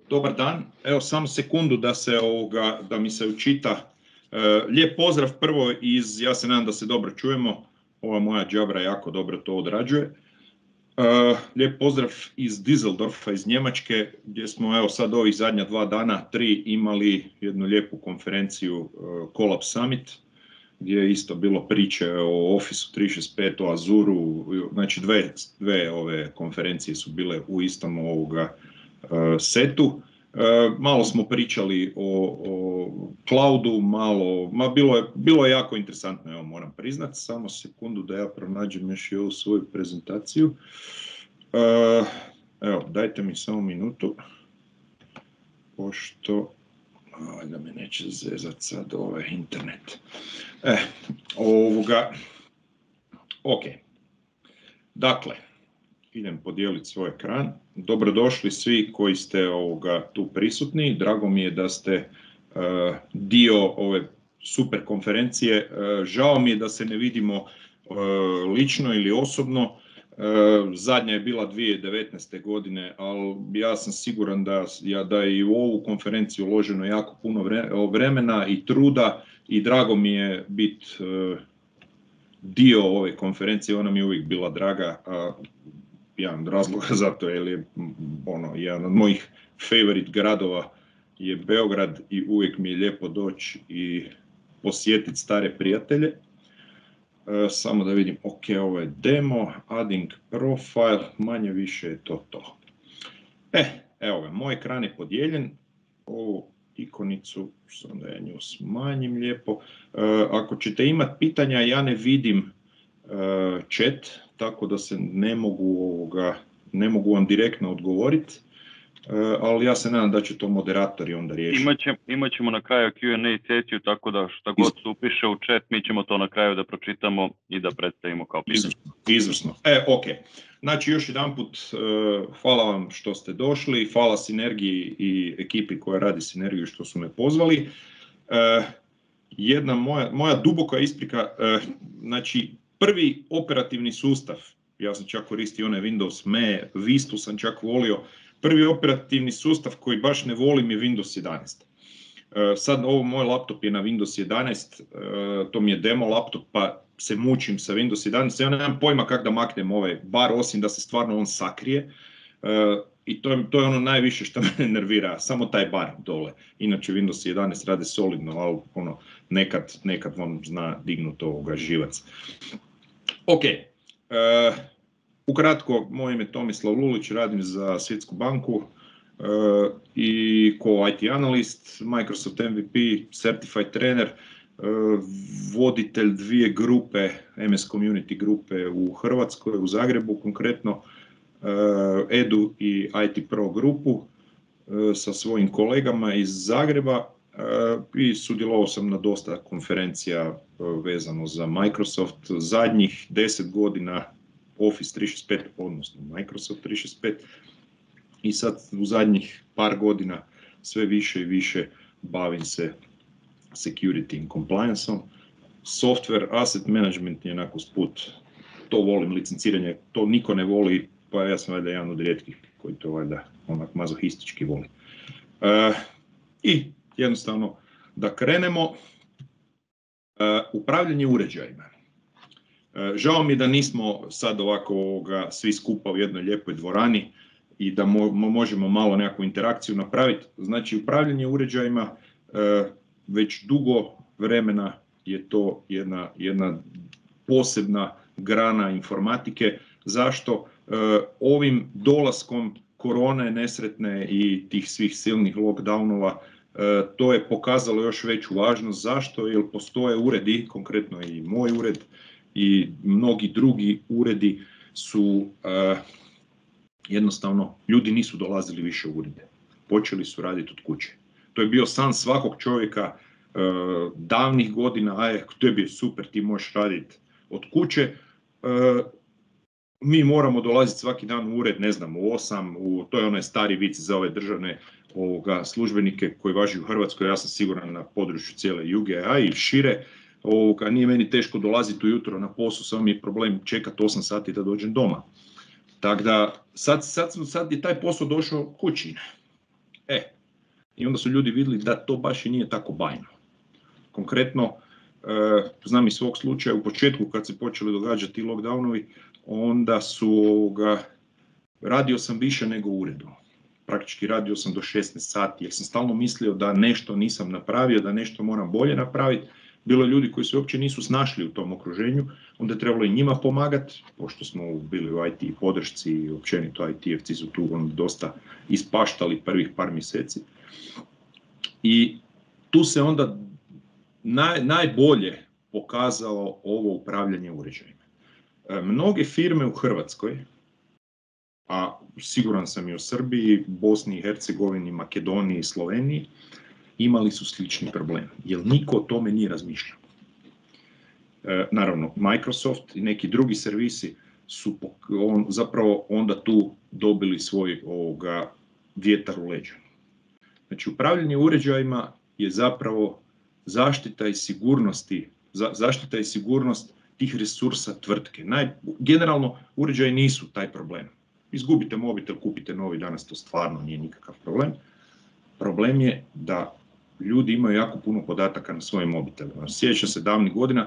Dobar dan. Evo samo sekundu da mi se učita. Lijep pozdrav prvo ja se nadam da se dobro čujemo. Ova moja džabra jako dobro to odrađuje. Lijep pozdrav iz Düsseldorfa, iz Njemačke, gdje smo evo sad ovih zadnja 2 dana, 3 imali jednu lijepu konferenciju Collab Summit, gdje je isto bilo priče o Office 365, o Azuru, znači dve ove konferencije su bile u istom setu. Malo smo pričali o cloudu, bilo je jako interesantno, evo moram priznati, samo sekundu da ja pronađem još i ovu svoju prezentaciju. Evo, dajte mi samo minutu, pošto da me neće zezat sad internet. Ok, dakle, idem podijeliti svoj ekran. Dobrodošli svi koji ste tu prisutni. Drago mi je da ste dio ove super konferencije. Žao mi je da se ne vidimo lično ili osobno. Zadnja je bila 2019. godine, ali ja sam siguran da je i u ovu konferenciju uloženo jako puno vremena i truda i drago mi je biti dio ove konferencije. Ona mi je uvijek bila draga. Jedan od razloga zato je jedan od mojih favorite gradova je Beograd i uvijek mi je lijepo doći i posjetiti stare prijatelje. Samo da vidim, ok, ovo je demo, adding profile, manje više je to. Evo ga, moj ekran je podijeljen, ovu ikonicu, samo da ja nju smanjim lijepo. Ako ćete imati pitanja, ja ne vidim chat, tako da se ne mogu vam direktno odgovoriti, ali ja se nadam da će to moderatori onda riješiti. Imat ćemo na kraju Q&A sesiju, tako da šta god se upiše u chat, mi ćemo to na kraju da pročitamo i da predstavimo kao pitanje. Izvrsno. Ok. Znači, još jedanput hvala vam što ste došli, hvala Sinergiji i ekipi koja radi Sinergiju što su me pozvali. Jedna moja duboka isprika, znači, prvi operativni sustav, ja sam čak koristio onaj Windows ME, Vistu sam čak volio, prvi operativni sustav koji baš ne volim je Windows 11. Sad ovo moj laptop je na Windows 11, to mi je demo laptop pa se mučim sa Windows 11, ja nemam pojma kako da maknem ovaj bar, osim da se stvarno on sakrije. I to je ono najviše što me nervira, samo taj bar dole. Inače Windows 11 radi solidno, ali nekad vam zna dignuti živac. Ok, ukratko, moje ime je Tomislav Lulić, radim za Svjetsku banku i ko IT analist, Microsoft MVP, Certified Trainer, voditelj 2 grupe, MS Community grupe u Hrvatskoj, u Zagrebu konkretno, Edu i IT Pro grupu sa svojim kolegama iz Zagreba i sudjelovao sam na dosta konferencija vezano za Microsoft. Zadnjih 10 godina Office 365, odnosno Microsoft 365 i sad u zadnjih par godina sve više i više bavim se security and compliance-om. Software asset management je onako sput, to volim, licenciranje, to niko ne voli, pa ja sam valjda jedan od rijetkih koji to valjda onak mazohistički voli. I jednostavno da krenemo, upravljanje uređajima. Žao mi je da nismo sad ovako svi skupa u jednoj lijepoj dvorani i da možemo malo nekakvu interakciju napraviti. Znači, upravljanje uređajima već dugo vremena je to jedna posebna grana informatike. Zašto? Ovim dolaskom korone nesretne i tih svih silnih lockdownova to je pokazalo još veću važnost. Zašto? Jer postoje uredi, konkretno i moj ured i mnogi drugi uredi su jednostavno, ljudi nisu dolazili više u urede. Počeli su raditi od kuće. To je bio san svakog čovjeka davnih godina, tebi je super, ti možeš raditi od kuće. Mi moramo dolaziti svaki dan u ured, ne znam, u 8, to je onaj stari vic za ove državne službenike koji važi u Hrvatskoj, ja sam siguran na području cijele Juge, a i šire. Nije meni teško dolaziti ujutro na posao, samo mi je problem čekati 8 sati da dođem doma. Tako da sad je taj posao došao kući. I onda su ljudi vidjeli da to baš i nije tako bajno. Konkretno, znam iz svog slučaja, u početku kad se počeli događati lockdownovi, onda radio sam više nego u uredu. Praktički radio sam do 16 sati jer sam stalno mislio da nešto nisam napravio, da nešto moram bolje napraviti. Bilo je ljudi koji se uopće nisu snašli u tom okruženju, onda je trebalo i njima pomagati, pošto smo bili u IT podršci i općenito IT-evci su tu dosta ispaštali prvih par mjeseci. I tu se onda najbolje pokazalo ovo upravljanje uređajima. Mnoge firme u Hrvatskoj, a siguran sam i u Srbiji, Bosni i Hercegovini, Makedoniji, Sloveniji, imali su slični problem, jer niko o tome nije razmišljao. Naravno, Microsoft i neki drugi servisi su zapravo onda tu dobili svoj vjetar u leđa. Znači, upravljanje uređajima je zapravo zaštita i sigurnost tih resursa tvrtke. Generalno, uređaji nisu taj problem. Izgubite mobitel, kupite novi, danas to stvarno nije nikakav problem. Problem je da ljudi imaju jako puno podataka na svojim mobitelima. Sjećam se davnih godina,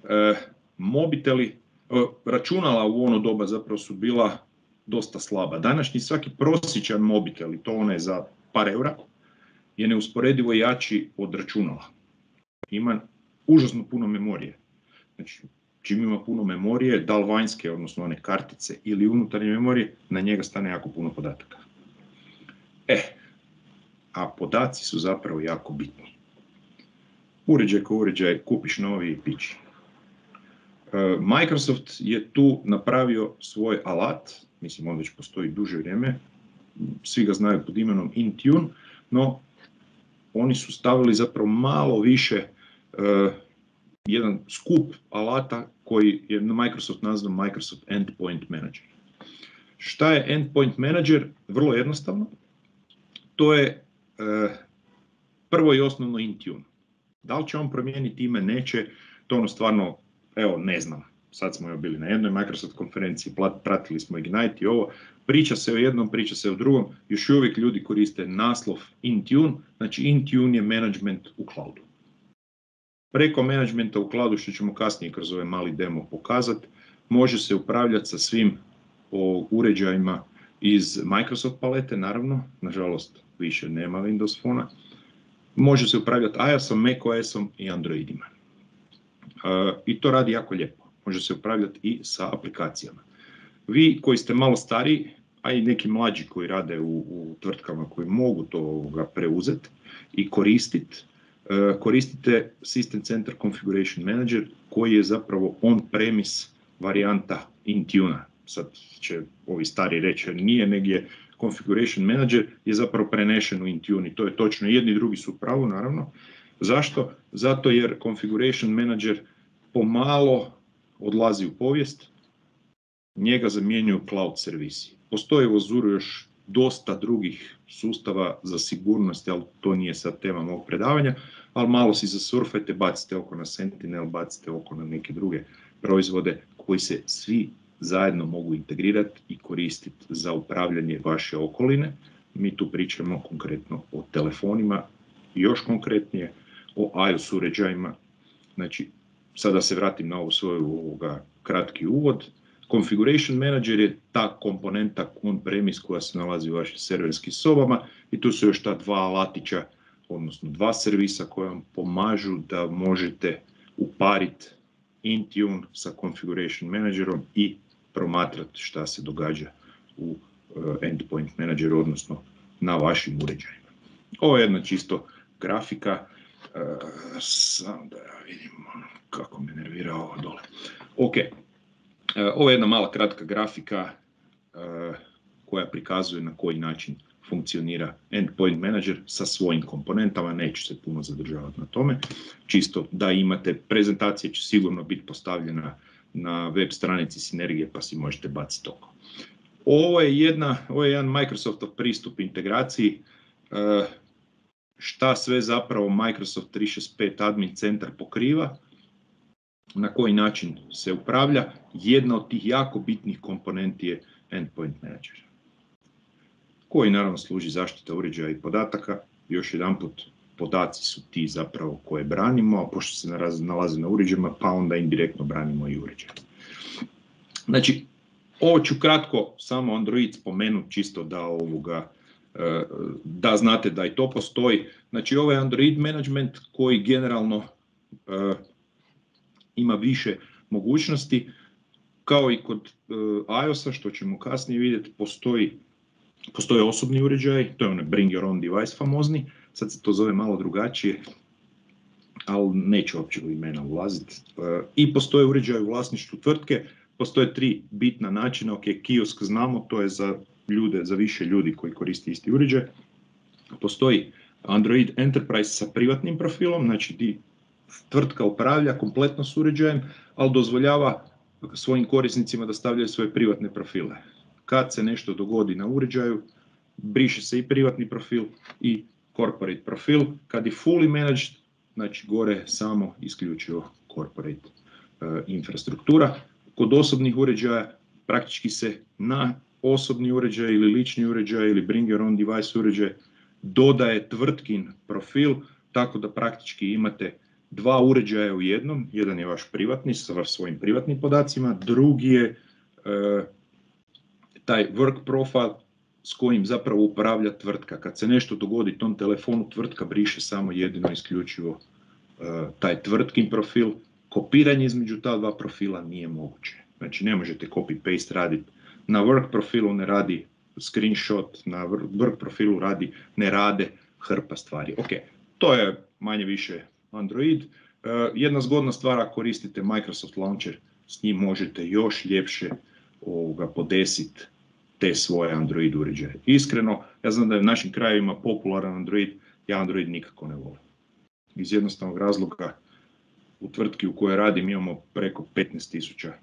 računala u ono doba zapravo su bila dosta slaba. Današnji svaki prosječan mobitel, i to onaj za par eura, je neusporedivo jači od računala. Ima užasno puno memorije. Znači, čim ima puno memorije, da li vanjske, odnosno one kartice ili unutarnje memorije, na njega stane jako puno podataka. A podaci su zapravo jako bitni. Uređaj ko uređaj, kupiš novi i pići. Microsoft je tu napravio svoj alat, mislim on već postoji duže vrijeme, svi ga znaju pod imenom Intune, no oni su stavili zapravo malo više jedan skup alata koji je Microsoft nazvao Microsoft Endpoint Manager. Šta je Endpoint Manager? Vrlo jednostavno. To je prvo i osnovno Intune. Da li će on promijeniti ime? Neće. To ono stvarno, ne znam. Sad smo bili na jednoj Microsoft konferenciji, pratili smo Ignite i ovo. Priča se o jednom, priča se o drugom. Još uvijek ljudi koriste naslov Intune. Znači Intune je management u cloudu. Preko managementa u cloudu, što ćemo kasnije kroz ovaj mali demo pokazati, može se upravljati sa svim uređajima iz Microsoft palete, naravno, nažalost više nema Windows Phone-a. Može se upravljati iOS-om, macOS-om i Androidima. I to radi jako lijepo. Može se upravljati i sa aplikacijama. Vi koji ste malo stariji, a i neki mlađi koji rade u tvrtkama koji mogu to preuzeti i koristiti, koristite System Center Configuration Manager koji je zapravo on-premise varijanta Intune-a. Sad će ovi stari reći nije, negdje Configuration Manager je zapravo prenešen u Intune i to je točno. Jedni i drugi su u pravu, naravno. Zašto? Zato jer Configuration Manager pomalo odlazi u povijest, njega zamjenjuju cloud servisi. Postoji u Azure još dosta drugih sustava za sigurnost, ali to nije sad tema mog predavanja, ali malo si zasurfajte, bacite oko na Sentinel, bacite oko na neke druge proizvode koji se svi zajedno mogu integrirati i koristiti za upravljanje vaše okoline. Mi tu pričamo konkretno o telefonima, još konkretnije o iOS uređajima. Znači, sada se vratim na ovu svoju kratki uvod. Configuration Manager je ta komponenta on-premise koja se nalazi u vašim serverskim sobama i tu su još ta dva alatića, odnosno dva servisa koja vam pomažu da možete upariti Intune sa Configuration Managerom i promatrati šta se događa u Endpoint Manageru, odnosno na vašim uređajima. Ovo je jedna čisto grafika, samo da ja vidim kako me nervira ovo dole. Ok, ovo je jedna mala kratka grafika koja prikazuje na koji način funkcionira Endpoint Manager sa svojim komponentama, neću se puno zadržavati na tome, čisto da imate, prezentacija će sigurno biti postavljena na web stranici Sinergije pa si možete baciti oko. Ovo je jedan Microsoftov pristup integraciji, šta sve zapravo Microsoft 365 Admin Centar pokriva, na koji način se upravlja. Jedna od tih jako bitnih komponenti je Endpoint Manager. koji naravno služi zaštita uređaja i podataka. Još jedanput, podaci su ti zapravo koje branimo, a pošto se nalaze na uređajima, pa onda indirektno branimo i uređaj. Znači, ovo ću kratko samo Android spomenuti, čisto da znate da i to postoji. Znači, ovo je Android management koji generalno ima više mogućnosti, kao i kod iOS-a, što ćemo kasnije vidjeti, postoje osobni uređaj, to je onaj bring your own device famozni, sad se to zove malo drugačije, ali neću uopće u imena ulaziti. I postoje uređaj u vlasništvu tvrtke, postoje 3 bitna načina. Ok, kiosk znamo, to je za više ljudi koji koriste isti uređaj. Postoji Android Enterprise sa privatnim profilom, znači di tvrtka upravlja kompletno s uređajem, ali dozvoljava svojim korisnicima da stavljaju svoje privatne profile. Kad se nešto dogodi na uređaju, briše se i privatni profil i corporate profil. Kad je fully managed, znači gore samo isključivo corporate infrastruktura. Kod osobnih uređaja praktički se na osobni uređaj ili lični uređaj ili bring your own device uređaj dodaje tvrtkin profil, tako da praktički imate 2 uređaja u jednom. Jedan je vaš privatni sa svojim privatnim podacima, drugi je taj work profile s kojim zapravo upravlja tvrtka. Kad se nešto dogodi tom telefonu, tvrtka briše samo jedino isključivo taj tvrtkin profil. Kopiranje između ta 2 profila nije moguće. Znači ne možete copy-paste raditi. Na work profilu ne radi screenshot, na work profilu ne rade hrpa stvari. Ok, to je manje više Android. Jedna zgodna stvar, ako koristite Microsoft Launcher, s njim možete još ljepše podesiti te svoje Android uređaje. Iskreno, ja znam da je u našim krajevima popularan Android, ja Android nikako ne volim. Iz jednostavnog razloga, u tvrtki u kojoj radim imamo preko 15.000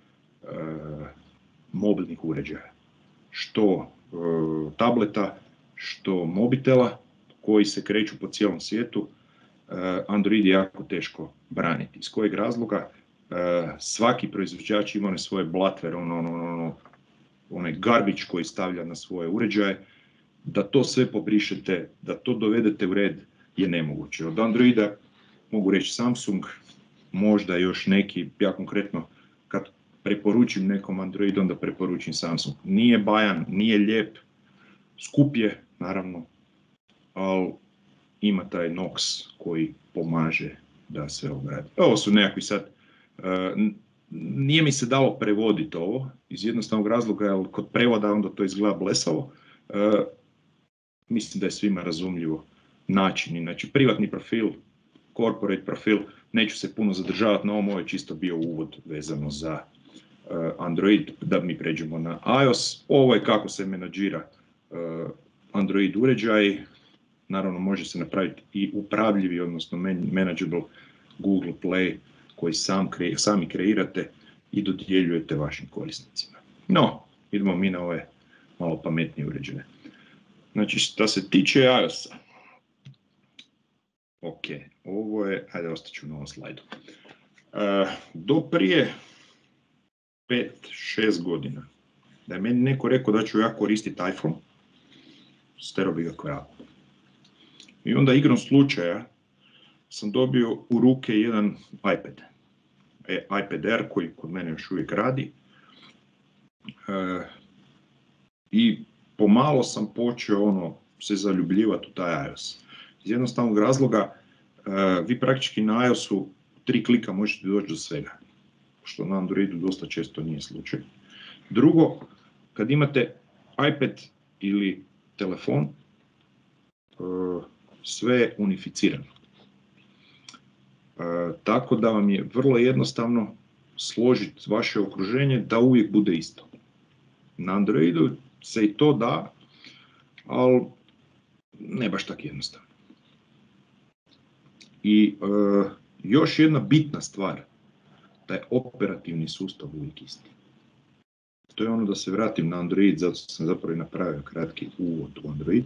mobilnih uređaja. Što tableta, što mobitela, koji se kreću po cijelom svijetu. Android je jako teško braniti. Iz kojeg razloga? Svaki proizvođač ima one svoje blatware, onaj garbage koji stavlja na svoje uređaje. Da to sve pobrišete, da to dovedete u red je nemoguće. Od Androida mogu reći Samsung, možda još neki, ja konkretno kad preporučim nekom Android, onda preporučim Samsung. Nije bajan, nije lijep, skup je, naravno, ali ima taj Knox koji pomaže da se obradi. Ovo su nekakvi sad, nije mi se dalo prevoditi ovo, iz jednostavnog razloga, jer kod prevoda onda to izgleda blesavo. Mislim da je svima razumljivo načini, znači privatni profil, corporate profil, neću se puno zadržavati na ovom, ovo je čisto bio uvod vezano za Android, da mi pređemo na iOS. Ovo je kako se menadžira Android uređaj, naravno može se napraviti i upravljivi, odnosno manageable Google Play koji sami kreirate i dodjeljujete vašim korisnicima. No, idemo mi na ove malo pametnije uređaje. Znači, što se tiče iOS-a, ok, ovo je, ajde ostaću na ovom slajdu. Do prije 5-6 godina, da je meni neko rekao da ću ja koristiti iPhone, stero bi ga kravu. I onda igrom slučaja sam dobio u ruke jedan iPad. iPad Air koji kod mene još uvijek radi. I pomalo sam počeo se zaljubljivati u taj iOS. Iz jednostavnog razloga, vi praktički na iOS-u 3 klika možete doći do svega, što na Androidu dosta često nije slučaj. Drugo, kad imate iPad ili telefon, sve je unificirano. Tako da vam je vrlo jednostavno složiti vaše okruženje da uvijek bude isto. Na Androidu se i to da, ali ne baš tako jednostavno. I još jedna bitna stvar, da je operativni sustav uvijek isti. To je ono, da se vratim na Android, zato sam zapravo i napravio kratki uvod u Android.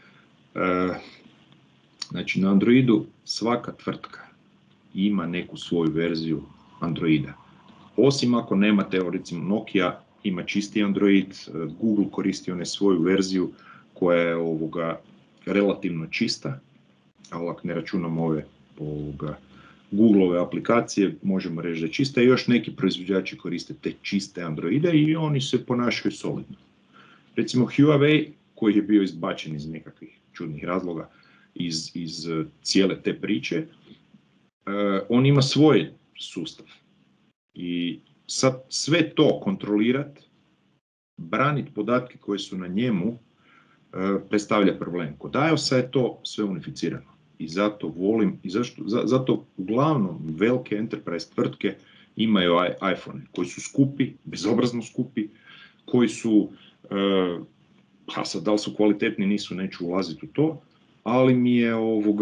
Znači, na Androidu svaka tvrtka ima neku svoju verziju Androida. Osim ako nemate, evo recimo Nokia ima čisti Android, Google koristi svoju verziju koja je relativno čista, ali ako ne računamo ove Google-ove aplikacije, možemo reći da je čista, i još neki proizvođači koriste te čiste Androide i oni se ponašaju solidno. Recimo Huawei, koji je bio izbačen iz nekakvih čudnih razloga iz cijele te priče, on ima svoj sustav. I sad sve to kontrolirati, braniti podatke koje su na njemu, predstavlja problem. Kod iOS-a je to sve unificirano. I zato volim, zato uglavnom velike enterprise tvrtke imaju iPhone koji su skupi, bezobrazno skupi, koji su, pa sad da li su kvalitetni, nisu, neću ulaziti u to, ali mi je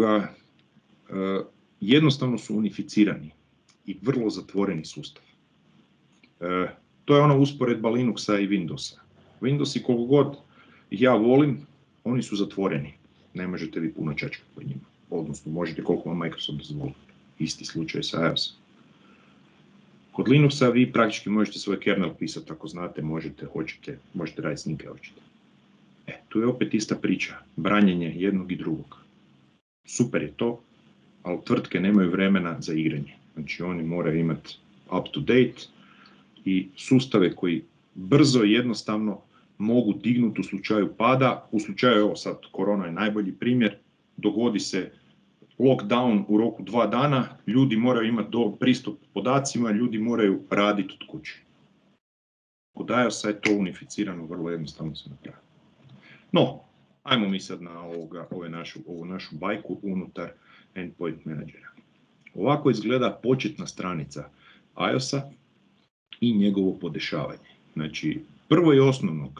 jednostavno su unificirani i vrlo zatvoreni sustav. To je ona usporedba Linuxa i Windowsa. Windowsi koliko god ja volim, oni su zatvoreni. Ne možete vi puno čačkati po njima. Odnosno, možete koliko vam Microsoft dozvoli. Isti slučaj sa iOS. Kod Linuxa vi praktički možete svoj kernel pisati ako znate, možete raditi snimke, hoćete. Tu je opet ista priča. Branjenje jednog i drugog. Super je to, ali tvrtke nemaju vremena za igranje. Znači, oni moraju imati up to date i sustave koji brzo i jednostavno mogu dignuti u slučaju pada. U slučaju, evo sad, korona je najbolji primjer, dogodi se lockdown u roku 2 dana, ljudi moraju imati pristup podacima, ljudi moraju raditi od kuće. Kod iOS-a je to unificirano, vrlo jednostavno se napravi. No, ajmo mi sad na ovu našu bajku unutar Endpoint Managera. Ovako izgleda početna stranica iOS-a i njegovo podešavanje. Znači, prvo i osnovno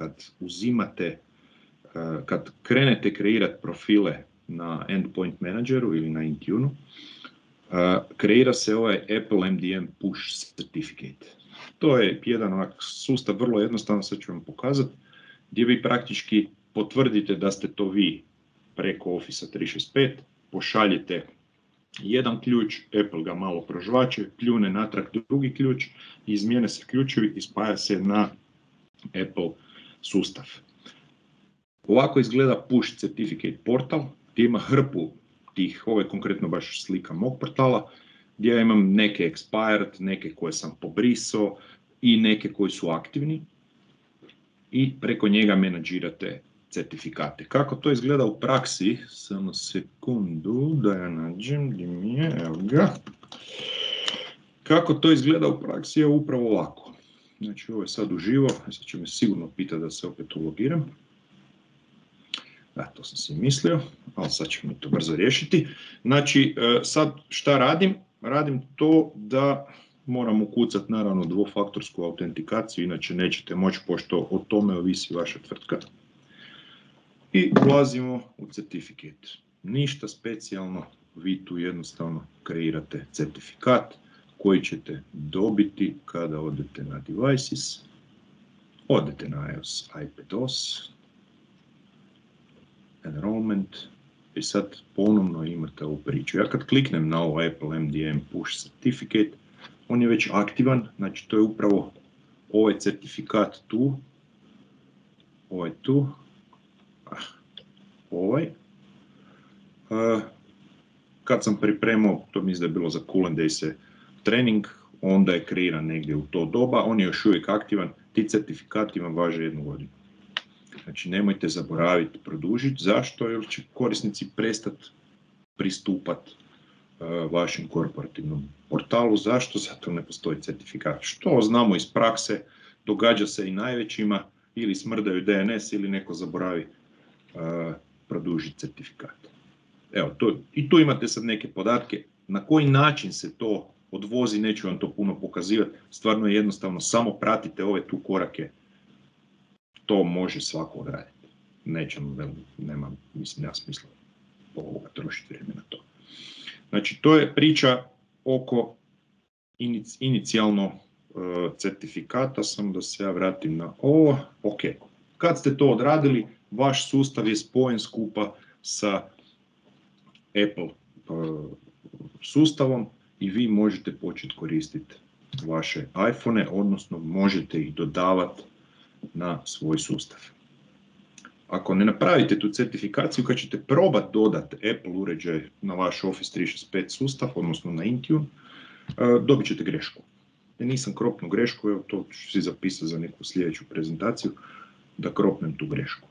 kad krenete kreirati profile na Endpoint Manageru ili na Intune, kreira se ovaj Apple MDM Push Certificate. To je jedan sustav, vrlo jednostavan, sad ću vam pokazati, gdje vi praktički potvrdite da ste to vi preko Office 365, pošaljete jedan ključ, Apple ga malo prožvače, pljune natrag drugi ključ, izmijene se ključevi i spaja se na Apple sustav. Ovako izgleda Push Certificate portal, gdje ima hrpu tih, ovo je konkretno baš slika mog portala, gdje ja imam neke expired, neke koje sam pobrisao i neke koji su aktivni i preko njega menadžirate certifikate. Kako to izgleda u praksi? Samo sekundu da ja nađem, gdje mi je, evo ga. Kako to izgleda u praksi je upravo ovako. Znači ovo je sad uživo, sad će me sigurno pitati da se opet ulogiram. Da, to sam si mislio, ali sad ćemo to brzo riješiti. Znači, sad šta radim? Radim to da moram ukucati naravno dvofaktorsku autentikaciju, inače nećete moći, pošto o tome ovisi vaša tvrtka. I ulazimo u certifikat. Ništa specijalno, vi tu jednostavno kreirate certifikat koji ćete dobiti kada odete na Devices, odete na iOS, iPadOS, Enrollment i sad ponovno imate ovu priču. Ja kad kliknem na ovo Apple MDM Push Certificate, on je već aktivan, znači to je upravo ovaj certifikat tu, ovaj tu, ovaj. Kad sam pripremao, to mislim da je bilo za Cool Days trening, onda je kreiran negdje u to doba, on je još uvijek aktivan, ti certifikati vam važe 1 godinu. Znači nemojte zaboraviti produžiti. Zašto? Jer će korisnici prestati pristupati vašem korporativnom portalu. Zašto? Zato ne postoji certifikat. Što znamo iz prakse, događa se i najvećima, ili smrdaju DNS ili neko zaboravi produžiti certifikat. Evo, i tu imate sad neke podatke. Na koji način se to odvozi, neću vam to puno pokazivati. Stvarno je jednostavno, samo pratite ove tu korake. To može svako odraditi. Nema smisla trošiti vrijeme na to. Znači, to je priča oko inicijalno certifikata, samo da se ja vratim na ovo. Ok, kad ste to odradili, vaš sustav je spojen skupa sa Apple sustavom i vi možete početi koristiti vaše iPhone, odnosno možete ih dodavati na svoj sustav. ako ne napravite tu certifikaciju, kad ćete probati dodati Apple uređaj na vaš Office 365 sustav, odnosno na Intune, dobit ćete grešku. Ja nisam kropnu grešku, evo to ću si zapisati za neku sljedeću prezentaciju, da kropnem tu grešku.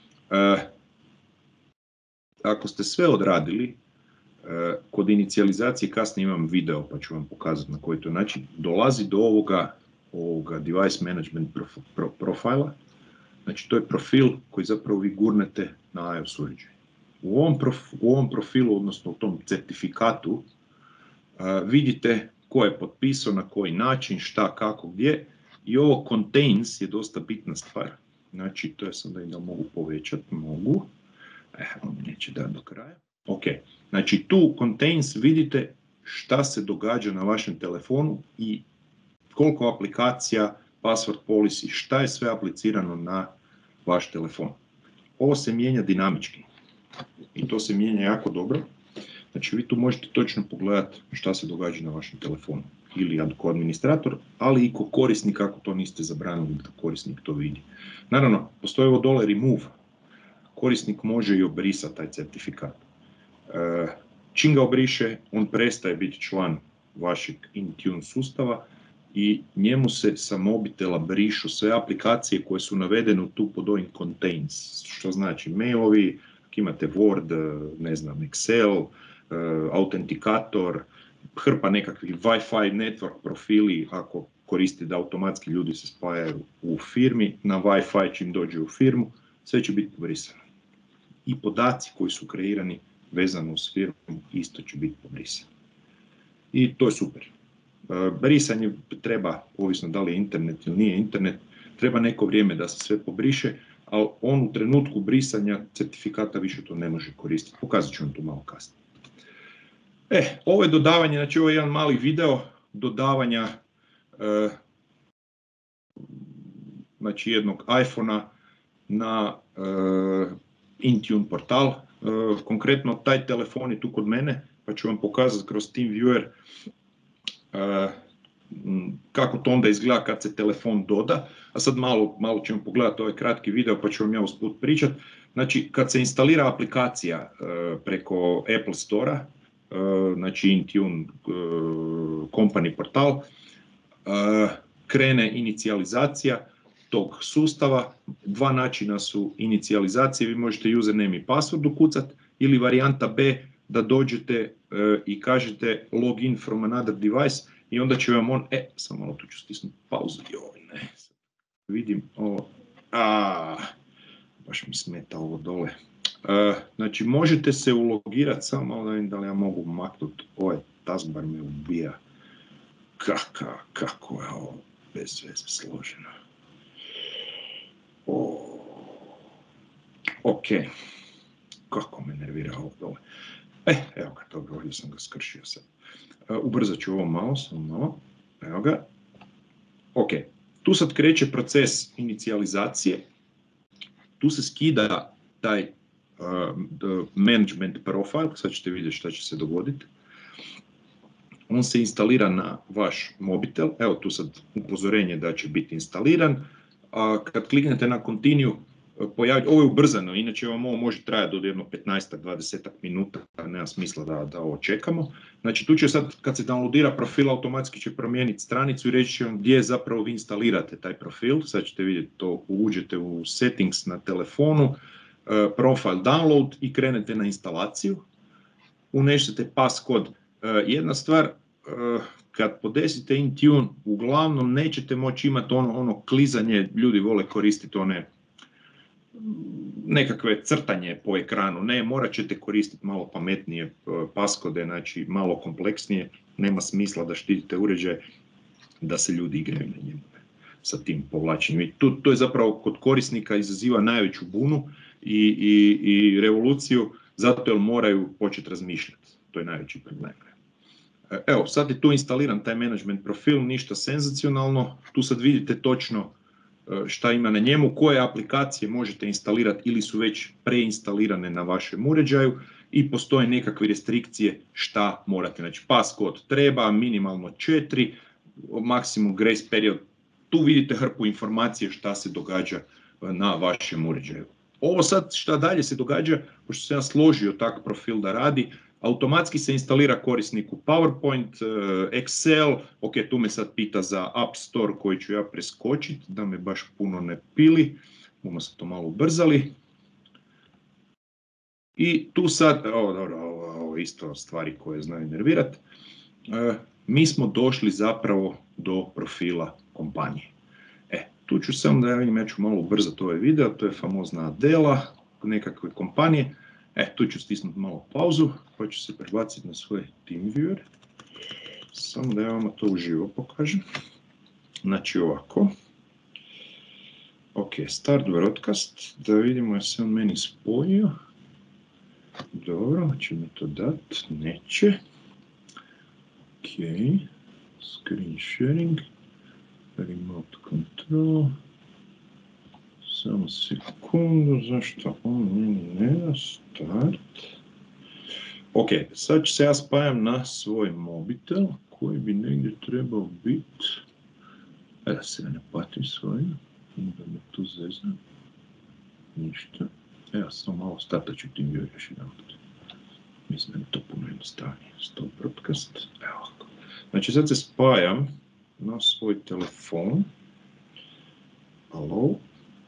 Ako ste sve odradili, kod inicijalizacije kasnije imam video pa ću vam pokazati na koji to način, dolazi do ovoga device management profila. Znači to je profil koji zapravo vi gurnete na iOS uređaj. U ovom profilu, odnosno u tom certifikatu, vidite ko je potpisao, na koji način, šta, kako, gdje. I ovo contains je dosta bitna stvar. Znači, to je sam da mogu povećati, mogu. On neće dati do kraja. Ok, znači tu contains vidite šta se događa na vašem telefonu i koliko aplikacija, password policy, šta je sve aplicirano na vaš telefon. Ovo se mijenja dinamički i to se mijenja jako dobro. Znači vi tu možete točno pogledati šta se događa na vašem telefonu ili kao administrator, ali i kao korisnik ako to niste zabranili da korisnik to vidi. Naravno, postoji ovo dole remove. Korisnik može i obrisati taj certifikat. Čim ga obriše, on prestaje biti član vašeg Intune sustava i njemu se sa mobitela brišu sve aplikacije koje su navedene tu pod ovim contains, što znači mailovi, ako imate Word, ne znam, Excel, autentikator, hrpa nekakvih Wi-Fi network profili, ako koristite da automatski ljudi se spajaju u firmi, na Wi-Fi čim dođe u firmu, sve će biti pobrisano. I podaci koji su kreirani vezano uz firmu isto će biti pobrisani. I to je super. Brisanje treba, ovisno da li je internet ili nije internet, treba neko vrijeme da se sve pobriše, ali on u trenutku brisanja certifikata više to ne može koristiti. Pokazat ću vam to malo kasnije. Ovo je dodavanje, znači ovo je jedan mali video dodavanja znači jednog iPhone-a na Intune portal. Konkretno taj telefon je tu kod mene, pa ću vam pokazati kroz TeamViewer kako to onda izgleda kad se telefon doda. A sad malo ćemo pogledati ovaj kratki video pa ću vam ja usput pričati. Znači kad se instalira aplikacija preko Apple Store-a, znači Intune company portal, krene inicijalizacija tog sustava. Dva načina su inicijalizacije, vi možete username i password ukucati ili varijanta B da dođete i kažete login from another device i onda će vam on, samo malo tu ću stisnuti pauzu, vidim ovo, baš mi smeta ovo dole. Znači možete se ulogirati, samo malo da vidim da li ja mogu maknuti, ovaj taskbar me ubija. Kako je ovo bez veze složeno. Ok, kako me nervira ovo dole. Evo ga, dobro, ovdje sam ga skršio sad. Ubrzat ću ovo malo, samo malo. Evo ga. Ok, tu sad kreće proces inicijalizacije. Tu se skida taj management profile, sad ćete vidjeti šta će se dogoditi. On se instalira na vaš mobitel, evo tu sad upozorenje da će biti instaliran. A kad kliknete na continue, ovo je ubrzano, inače vam ovo može trajati do jedno 15-20 minuta, nema smisla da ovo čekamo. Znači tu će sad, kad se downloadira profil, automatski će promijeniti stranicu i reći će vam gdje zapravo vi instalirate taj profil. Sad ćete vidjeti to, uđete u settings na telefonu, profile download i krenete na instalaciju. Unesete passcode. Jedna stvar, kad podesite Intune, uglavnom nećete moći imati ono klizanje, ljudi vole koristiti one nekakve crtanje po ekranu, ne, morat ćete koristiti malo pametnije paskode, znači malo kompleksnije, nema smisla da štitite uređaj, da se ljudi igraju na njemu sa tim povlačenjem. To je zapravo kod korisnika izaziva najveću bunu i revoluciju, zato jer moraju početi razmišljati, to je najveći problem. Evo, sad je tu instaliran taj management profil, ništa senzacionalno, tu sad vidite točno šta ima na njemu, koje aplikacije možete instalirati ili su već preinstalirane na vašem uređaju i postoje nekakve restrikcije šta morate. Znači, passcode treba, minimalno 4, maksimum grace period. Tu vidite hrpu informacije šta se događa na vašem uređaju. Ovo sad šta dalje se događa, pošto sam ja složio tak profil da radi, automatski se instalira korisniku PowerPoint, Excel, ok, tu me sad pita za App Store koji ću ja preskočiti, da me baš puno ne pili, bomo se to malo ubrzali. I tu sad, ovo isto stvari koje znaju nervirati, mi smo došli zapravo do profila kompanije. Tu ću samo da ja vidim, ja ću malo ubrzati ovaj video, to je famozna Adela, nekakve kompanije. Tu ću stisnuti malo pauzu, pa ću se prebaciti na svoj TeamViewer. Samo da ja vam to uživo pokažem. Znači ovako. Ok, start broadcast, da vidimo je se on meni spojio. Dobro, će mi to dati, neće. Ok, screen sharing. Remote control. Samo sekundu, zašto on meni ne da start. Ok, sad ću se ja spajam na svoj mobitel koji bi negdje trebao biti. Da se ne patim svojim, da me tu zeznam. Ništa. Evo samo malo stataću tim joj još jedan put. Mislim da je to puno jednostavnije. Stop broadcast. Evo ovako. Znači sad se spajam na svoj telefon. Hello.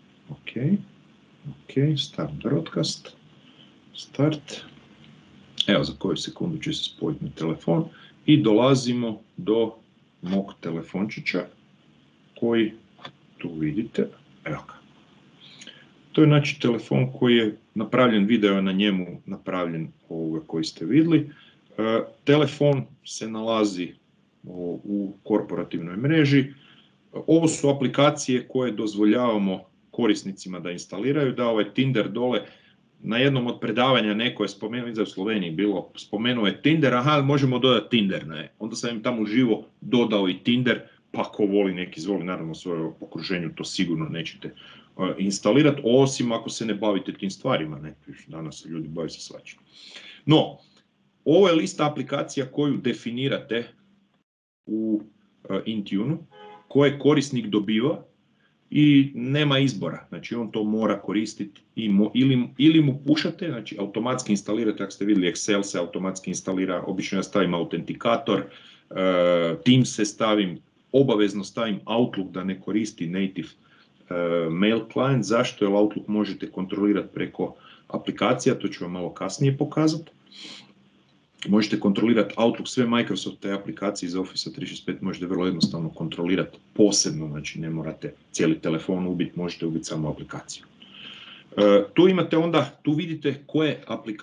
Ok, start broadcast. Start. Evo za koju sekundu će se spojiti na telefon i dolazimo do mog telefončića koji tu vidite. Evo ga. To je znači telefon koji je napravljen, video je na njemu napravljen ovoga koji ste vidjeli. Telefon se nalazi u korporativnoj mreži. Ovo su aplikacije koje dozvoljavamo korisnicima da instaliraju, da ovaj Tinder dole, na jednom od predavanja neko je spomenuo, u Sloveniji bilo, spomenuo je Tinder, aha, možemo dodati Tinder, ne. Onda sam im tamo uživo dodao i Tinder, pa ko voli neki izvoli, naravno u svojem okruženju to sigurno nećete instalirati, osim ako se ne bavite tim stvarima, ne, danas se ljudi bave se svačim. No, ovo je lista aplikacija koju definirate u Intune, koje korisnik dobiva i nema izbora, znači on to mora koristiti ili mu pušate, znači automatski instalirate, ako ste vidjeli Excel se automatski instalira, obično ja stavim autentikator, Teams se stavim, obavezno stavim Outlook da ne koristi native mail client, zašto? Jer Outlook možete kontrolirati preko aplikacija, to ću vam malo kasnije pokazati. Možete kontrolirati Outlook, sve Microsoft te aplikacije iz Office 365 možete vrlo jednostavno kontrolirati posebno, znači ne morate cijeli telefon ubiti, možete ubiti samo aplikaciju. Tu imate onda, tu vidite koje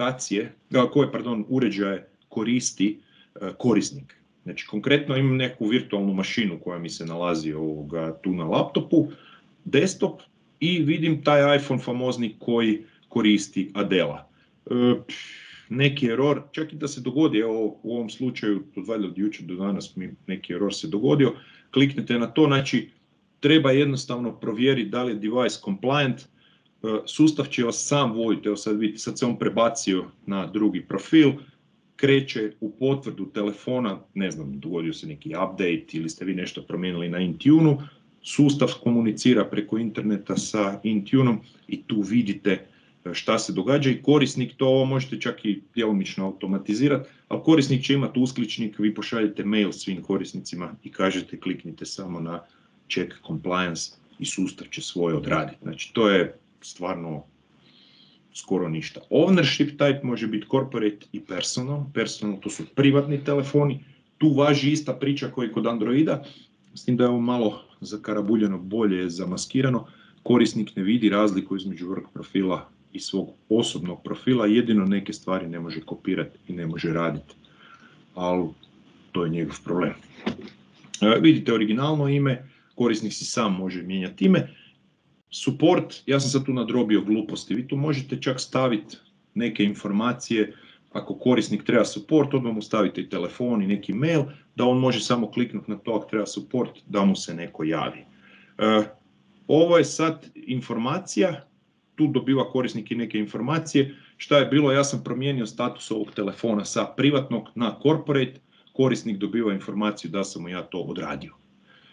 uređaje koristi korisnik. Znači konkretno imam neku virtualnu mašinu koja mi se nalazi tu na laptopu, desktop i vidim taj iPhone famozni koji koristi Adela. Neki error, čak i da se dogodi, evo u ovom slučaju, od jučer do danas mi neki error se dogodio, kliknete na to, znači treba jednostavno provjeriti da li je device compliant, sustav će vas sam voditi, evo sad vidite, sad se on prebacio na drugi profil, kreće u potvrdu telefona, ne znam, dogodio se neki update ili ste vi nešto promijenili na Intune, sustav komunicira preko interneta sa Intuneom i tu vidite šta se događa i korisnik to možete čak i djelomično automatizirati, ali korisnik će imati uskličnik, vi pošaljete mail svim korisnicima i kažete kliknite samo na check compliance i sustav će svoje odraditi. Znači to je stvarno skoro ništa. Ownership type može biti corporate i personal. Personal to su privatni telefoni, tu važi ista priča kao i kod Androida, s tim da je ovo malo zakarabuljeno, bolje zamaskirano, korisnik ne vidi razliku između work profila i svog osobnog profila, jedino neke stvari ne može kopirati i ne može raditi, ali to je njegov problem. Vidite originalno ime, korisnik si sam može mijenjati ime. Support, ja sam sad tu nadrobio gluposti, vi tu možete čak staviti neke informacije, ako korisnik treba support, odmah mu stavite i telefon i neki mail, da on može samo kliknuti na to ako treba support, da mu se neko javi. Ovo je sad informacija, tu dobiva korisnik i neke informacije. Šta je bilo, ja sam promijenio status ovog telefona sa privatnog na corporate, korisnik dobiva informaciju da sam mu ja to odradio.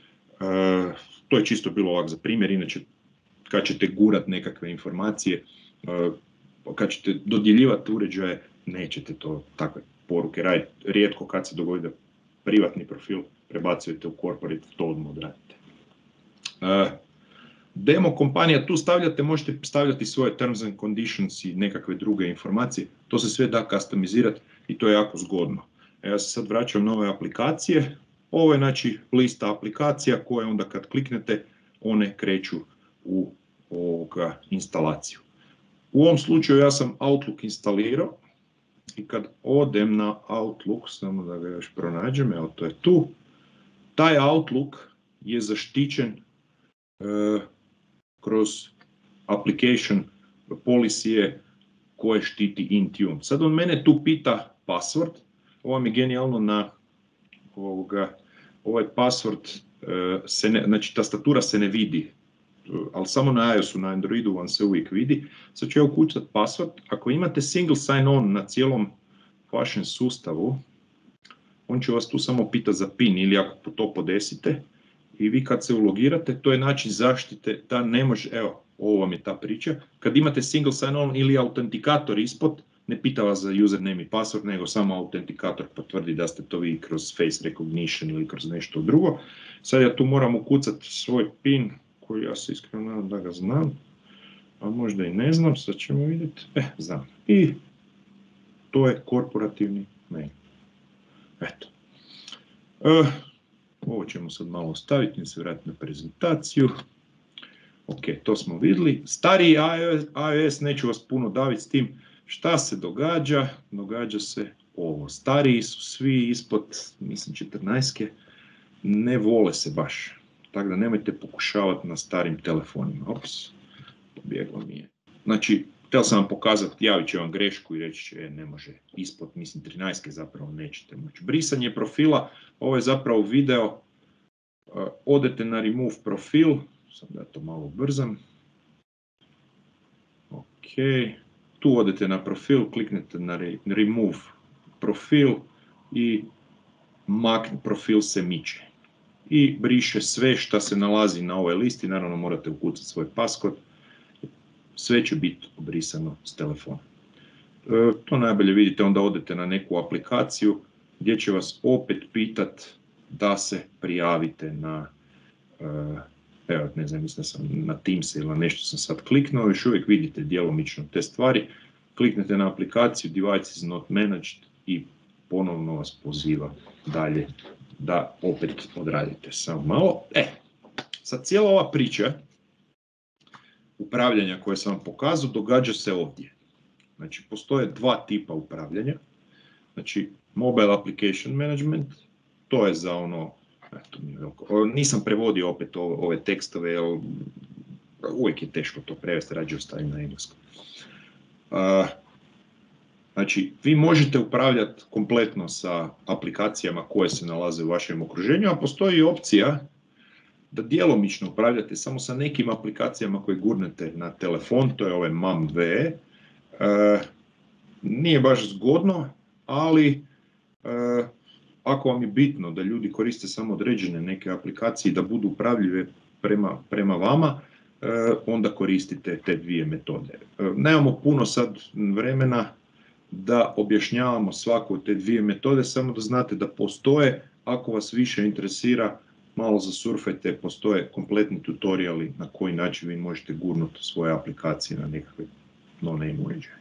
To je čisto bilo ovak za primjer, inače kad ćete gurat nekakve informacije, kad ćete dodjeljivati uređaje, nećete to takve poruke raditi. Rijetko kad se dogodi da privatni profil prebacujete u corporate, to odmah odradite. Demo kompanija, tu možete stavljati svoje terms and conditions i nekakve druge informacije, to se sve da customizirati i to je jako zgodno. Ja se sad vraćam na ove aplikacije, ovo je znači lista aplikacija koje onda kad kliknete, one kreću u instalaciju. U ovom slučaju ja sam Outlook instalirao i kad odem na Outlook, samo da ga još pronađem, evo to je tu, taj Outlook je zaštićen kroz application policy koje štiti Intune. Sad on mene tu pita password, ovo mi je genijalno na ovaj password, znači tastatura se ne vidi, ali samo na iOS-u, na Androidu vam se uvijek vidi. Sad ću ja ukucati password. Ako imate single sign-on na cijelom vašem sustavu, on će vas tu samo pitati za PIN ili ako to podesite i vi kad se ulogirate, to je način zaštite da ne može, evo, ovo vam je ta priča, kad imate single sign-on ili autentikator ispod, ne pita vas za username i password, nego samo autentikator potvrdi da ste to vi kroz face recognition ili kroz nešto drugo. Sad ja tu moram ukucati svoj PIN, koji ja se iskreno nadam da ga znam, a možda i ne znam, sad ćemo vidjeti. Znam. I to je korporativni mail. Eto. Ovo ćemo sad malo ostaviti, ne se vratiti na prezentaciju. Ok, to smo vidjeli. Stariji iOS, neću vas puno daviti s tim. Šta se događa? Događa se ovo. Stariji su svi ispod, mislim, 14-ke, ne vole se baš. Tako da nemojte pokušavati na starim telefonima. Ops, pobjeglo mi je. Znači, htio sam vam pokazati, javit će vam grešku i reći će, ne može ispod, mislim, 13-ke zapravo nećete moći. Brisanje profila, ovo je zapravo video, odete na remove profil, sam da to malo brzam. Ok, tu odete na profil, kliknete na remove profil i profil se miče. I briše sve što se nalazi na ovoj listi, naravno morate ukucati svoj passcode, sve će biti obrisano s telefona. To najbolje vidite, onda odete na neku aplikaciju gdje će vas opet pitat da se prijavite na, evo ne znam, mislim da sam na Teams ili na nešto sam sad kliknuo, još uvijek vidite djelomično te stvari, kliknete na aplikaciju Device is not managed i ponovno vas poziva dalje da opet odradite. Samo malo. Sad cijela ova priča upravljanja koje sam vam pokazao događa se ovdje. Znači, postoje dva tipa upravljanja. Znači, Mobile Application Management, to je za ono, nisam prevodio opet ove tekstove, jer uvijek je teško to prevesti, rađe ostavim na engleskom. Znači, vi možete upravljati kompletno sa aplikacijama koje se nalaze u vašem okruženju, a postoji opcija da djelomično upravljate samo sa nekim aplikacijama koje gurnete na telefon, to je ovaj MAMV. Nije baš zgodno, ali ako vam je bitno da ljudi koriste samo određene neke aplikacije da budu upravljive prema vama, onda koristite te dvije metode. Nemamo puno sad vremena da objašnjavamo svaku od te dvije metode, samo da znate da postoje, ako vas više interesira, malo zasurfajte, postoje kompletni tutoriali na koji način vi možete gurnuti svoje aplikacije na nekakve no-name uređaje.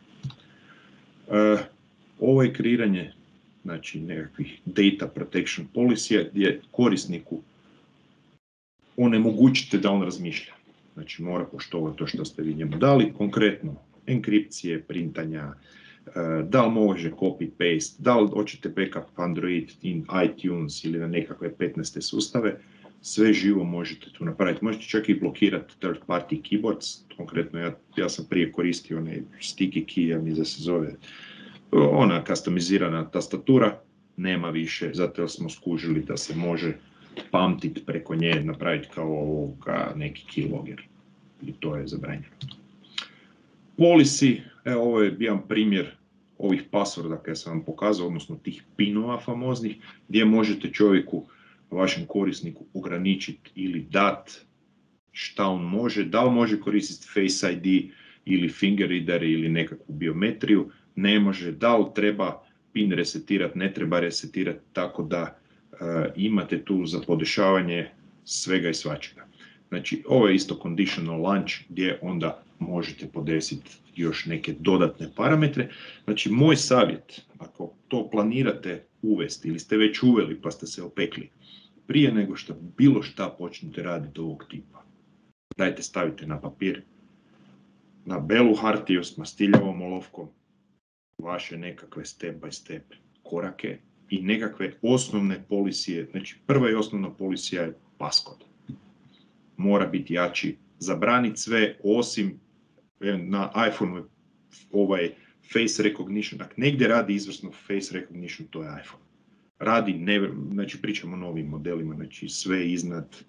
Ovo je kreiranje, znači, nekakvih data protection policy gdje korisniku onemogućite da on razmišlja. Znači, mora poštovati to što ste vi njemu dali, konkretno enkripcije, printanja, da li može copy-paste, da li hoćete backup Android in iTunes ili na nekakve 15. sustave, sve živo možete tu napraviti. Možete čak i blokirati third party keyboards, konkretno ja sam prije koristio onaj sticky key, ja mi da se zove, ona customizirana tastatura, nema više, zato smo skužili da se može pamtiti preko nje, napraviti kao neki keylogger i to je zabranjeno. Policy, evo ovo je jedan primjer ovih passworda koje sam vam pokazao, odnosno tih pinova famoznih, gdje možete čovjeku, vašem korisniku, ograničiti ili dati šta on može, da li može koristiti Face ID, ili finger reader ili nekakvu biometriju, ne može, da li treba PIN resetirati, ne treba resetirati, tako da imate tu za podešavanje svega i svačega. Znači, ovo je isto conditional launch gdje onda možete podesiti još neke dodatne parametre. Znači, moj savjet, ako to planirate uvesti ili ste već uveli pa ste se opekli, prije nego što bilo šta počnete raditi ovog tipa, dajte stavite na papir, na belu hartiju s mastiljavom olovkom, vaše nekakve step by step korake i nekakve osnovne policije. Znači, prva i osnovna policija je passcode. Mora biti jači, zabraniti sve osim na iPhone ovaj face recognition. Ako negdje radi izvrsno face recognition, to je iPhone. Radi, znači pričamo o novim modelima, znači sve iznad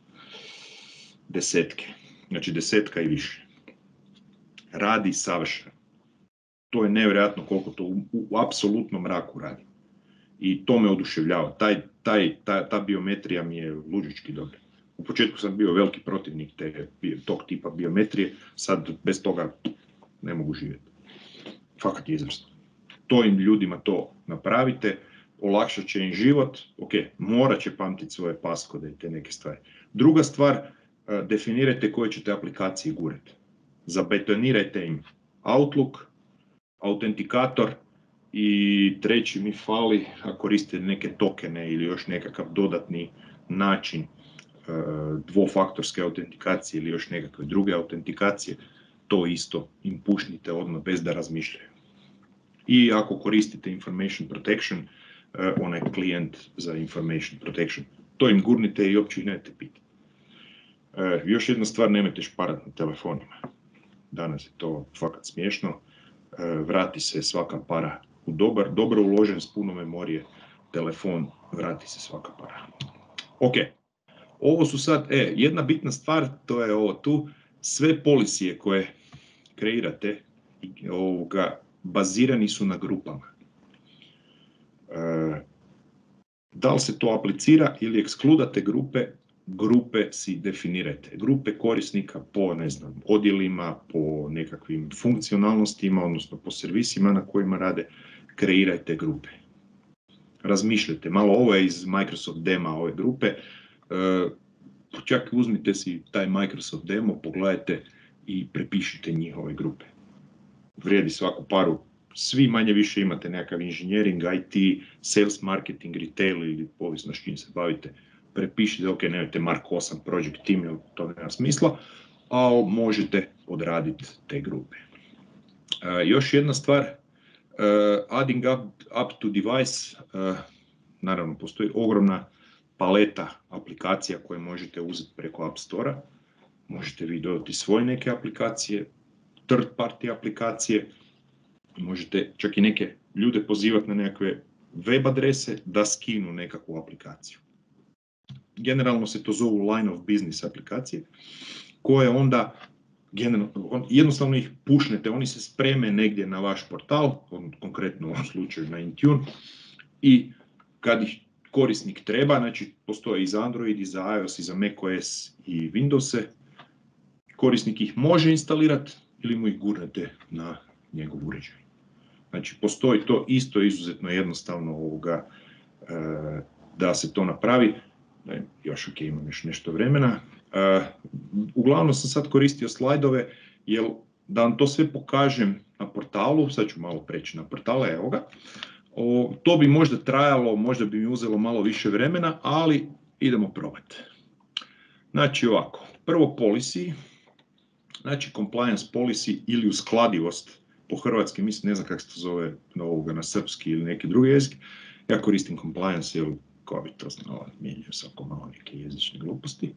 10, znači 10 i više. Radi savršeno. To je nevjerojatno koliko to u apsolutnom mraku radi. I to me oduševljava. Ta biometrija mi je luđički dobra. U početku sam bio veliki protivnik tog tipa biometrije, sad bez toga ne mogu živjeti. Fakat je izvrsno. To im ljudima to napravite, olakšat će im život, ok, morat će pamtiti svoje paskode i te neke stvari. Druga stvar, definirajte koje ćete aplikacije gurati. Zabetonirajte im Outlook, autentikator i treći mi fali, ako koristite neke tokene ili još nekakav dodatni način dvofaktorske autentikacije ili još nekakve druge autentikacije, to isto im pušnite odmah bez da razmišljaju. I ako koristite information protection, onaj klijent za information protection, to im gurnite i uopće ih nemojte pitati. Još jedna stvar, nemojte šparat na telefonima. Danas je to fakat smiješno. Vrati se svaka para u dobro uložen s puno memorije telefon, vrati se svaka para. Ok, ovo su sad, jedna bitna stvar, to je ovo tu, sve policije koje kreirate bazirani su na grupama. Da li se to aplicira ili ekskludate grupe si definirajte. Grupe korisnika po, ne znam, odjelima, po nekakvim funkcionalnostima, odnosno po servisima na kojima rade, kreirajte grupe. Razmišljajte, malo ovo je iz Microsoft dema ove grupe, čak uzmite si taj Microsoft demo, pogledajte i prepišite njihove grupe. Vrijedi svaku paru. Svi manje više imate nekakav inženjering, IT, sales, marketing, retail ili ovisno s čim se bavite. Prepišite, ok, nemojte Mark 8 project team, jer to nema smisla, ali možete odraditi te grupe. Još jedna stvar, adding up to device, naravno postoji ogromna paleta aplikacija koje možete uzeti preko App Store-a. Možete vi dodati svoje neke aplikacije, third party aplikacije, možete čak i neke ljude pozivati na nekakve web adrese da skinu nekakvu aplikaciju. Generalno se to zovu line of business aplikacije, koje onda jednostavno ih pušnete, oni se spreme negdje na vaš portal, konkretno u ovom slučaju na Intune, i kad ih korisnik treba, znači postoje i za Android, i za iOS, i za macOS i Windowse, korisnik ih može instalirati ili mu ih gurnete na njegov uređaj. Znači postoji to isto izuzetno jednostavno da se to napravi. Još ok, imam još nešto vremena. Uglavnom sam sad koristio slajdove, jer da vam to sve pokažem na portalu, sad ću malo preći na portale, evo ga. To bi možda trajalo, možda bi mi uzelo malo više vremena, ali idemo probati. Znači ovako, prvo policy, znači compliance policy ili uskladivost po hrvatski, mislim, ne znam kako se to zove na srpski ili neki drugi jezik. Ja koristim compliance, jer ko bi to znao, mijenjaju svako malo neke jezične gluposti.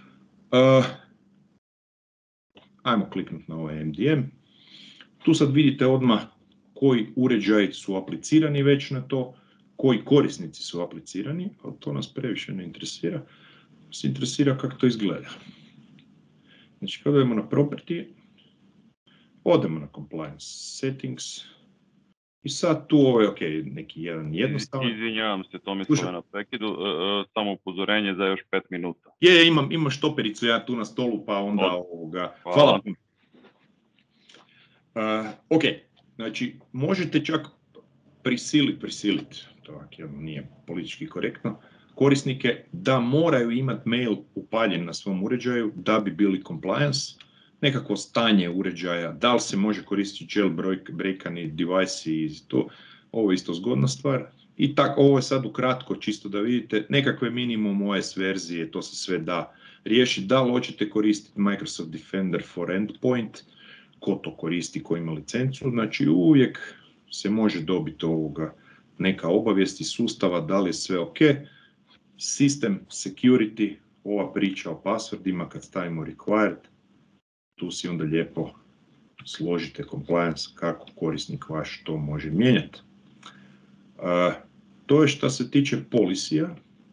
Ajmo kliknuti na ovaj MDM. Tu sad vidite odmah koji uređaji su aplicirani već na to, koji korisnici su aplicirani, ali to nas previše ne interesira. Nas interesira kako to izgleda. Znači, kada idemo na property, odemo na compliance settings, i sad tu ovo je ok, neki jedan jednostavan. Izvinjavam se, Tomislave, na prekidu, samo upozorenje za još 5 minuta. Imam štopericu ja tu na stolu, pa onda ovoga. Hvala. Ok, znači možete čak prisiliti, to nije politički korektno, korisnike da moraju imati mail upaljen na svom uređaju da bi bili compliance, nekako stanje uređaja, da li se može koristiti jailbreakani device i to, ovo je isto zgodna stvar. I tako, ovo je sad ukratko, čisto da vidite, nekakve minimum OS verzije, to se sve da riješiti. Da li hoćete koristiti Microsoft Defender for Endpoint, ko to koristi, ko ima licencu, znači uvijek se može dobiti neka obavijest iz sustava da li je sve ok. System security, ova priča o passwordima kad stavimo required, tu si onda lijepo složite compliance kako korisnik vaš to može mijenjati. To je što se tiče policija.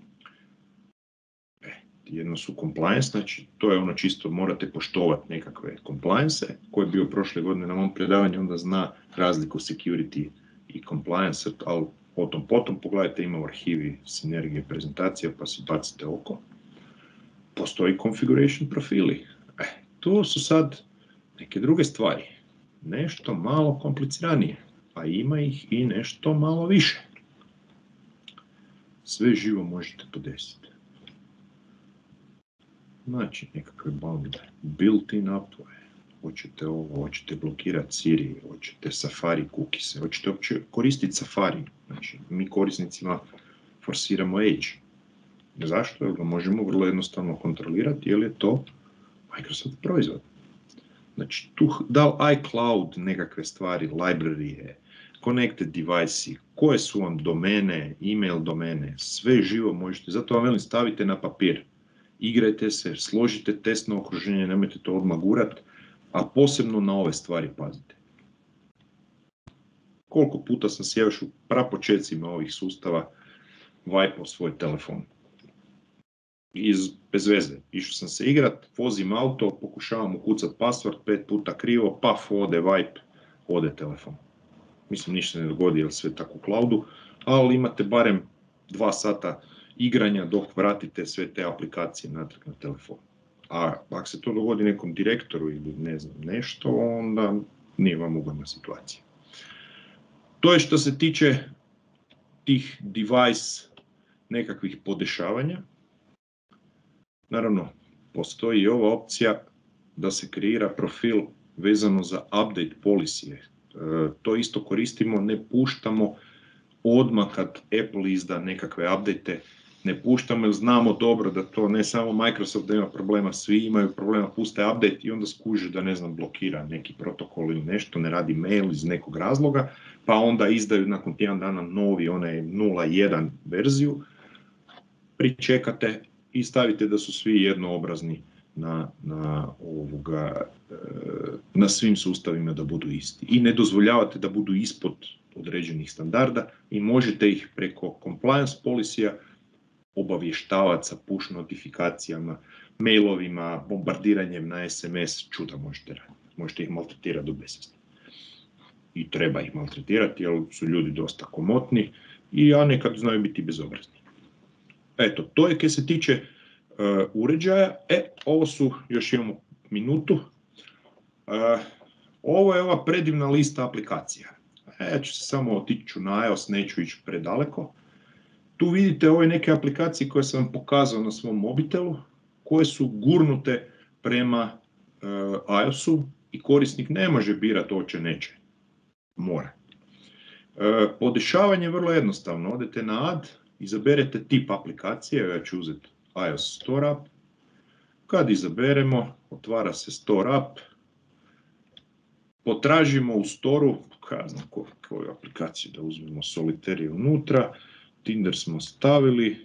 Jedno su compliance, znači to je ono čisto morate poštovati nekakve compliance, ko je bio prošle godine na mom predavanju onda zna razliku security i compliance, ali potom pogledajte, ima u arhivi sinergije prezentacija pa si bacite oko. Postoji configuration profili. To su sad neke druge stvari, nešto malo kompliciranije, a ima ih i nešto malo više. Sve živo možete podesiti. Znači, nekakve bound built-in appove, hoćete ovo, hoćete blokirati Siri, hoćete Safari cookies, hoćete uopće koristiti Safari. Znači, mi korisnicima forsiramo Edge. Zašto? Jer ga možemo vrlo jednostavno kontrolirati, jer je to Microsoft proizvod. Znači, tu da li iCloud nekakve stvari, librarije, connected device, koje su vam domene, email domene, sve živo možete, zato vam velim stavite na papir. Igrajte se, složite testno okruženje, nemojte to odmah gurat, a posebno na ove stvari pazite. Koliko puta sam se još u prapočecima ovih sustava vajpao svoj telefon. Bez veze. Išao sam se igrat, vozim auto, pokušavam ukucat password, 5 puta krivo, paf, ode wipe, ode telefon. Mislim, ništa ne dogodi, jer sve tako u cloudu, ali imate barem 2 sata igranja dok vratite sve te aplikacije natrag na telefon. A ako se to dogodi nekom direktoru ili ne znam nešto, onda nije vam ugodna situacija. To je što se tiče tih device nekakvih podešavanja. Naravno, postoji i ova opcija da se kreira profil vezano za update policije. To isto koristimo, ne puštamo odmah kad Apple izda nekakve update, ne puštamo jer znamo dobro da to ne samo Microsoft da ima problema, svi imaju problema, puste update i onda skuže da ne znam blokira neki protokol ili nešto, ne radi mail iz nekog razloga, pa onda izdaju nakon tjedan dana novi, onaj 0.1 verziju, pričekate i stavite da su svi jednoobrazni na svim sustavima da budu isti. I ne dozvoljavate da budu ispod određenih standarda i možete ih preko compliance policija obavještavati sa push notifikacijama, mailovima, bombardiranjem na SMS, čuda možete raditi. Možete ih maltretirati do besvijesti. I treba ih maltretirati jer su ljudi dosta komotni a nekad znaju biti bezobrazni. Eto, to je kaj se tiče uređaja. Ovo su, još imamo minutu. Ovo je ova predivna lista aplikacija. Ja ću se samo otići na iOS, neću ići predaleko. Tu vidite ove neke aplikacije koje sam vam pokazao na svom mobitelu, koje su gurnute prema iOS-u i korisnik ne može birati hoće neće. Mora. Podešavanje je vrlo jednostavno. Odete na add, izaberete tip aplikacije, ja ću uzeti iOS Store App. Kad izaberemo, otvara se Store App. Potražimo u Store-u, koju aplikaciju da uzmemo, Solitaire je unutra, Tinder smo stavili,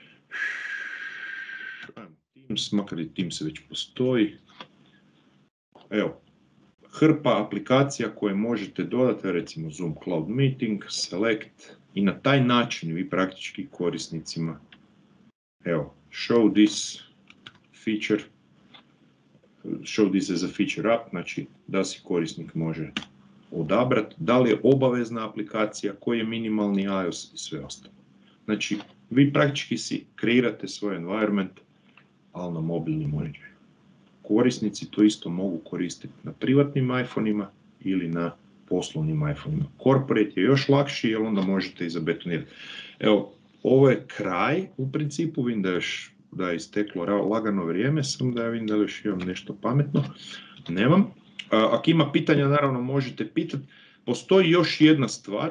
Teams, makar i Teams već postoji. Evo, hrpa aplikacija koje možete dodati, recimo Zoom Cloud Meeting, Select, i na taj način vi praktički korisnicima, evo, show this feature, show this as a feature app, znači da si korisnik može odabrati, da li je obavezna aplikacija, koji je minimalni iOS i sve ostalo. Znači, vi praktički si kreirate svoj environment, ali na mobilnim uređajima. Korisnici to isto mogu koristiti na privatnim iPhone-ima ili na poslovnim iPhone-ima. Corporate je još lakši jer onda možete i zabetonirati. Evo, ovo je kraj u principu, vidim da je isteklo lagano vrijeme, samo da ja vidim da li još imam nešto pametno. Nemam. Ako ima pitanja, naravno možete pitati. Postoji još jedna stvar.